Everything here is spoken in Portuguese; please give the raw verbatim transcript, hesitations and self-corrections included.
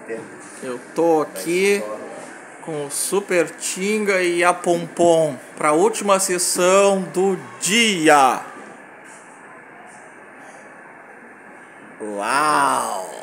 Eu tô aqui com o Super Tinga e a Pompom para a última sessão do dia. Uau!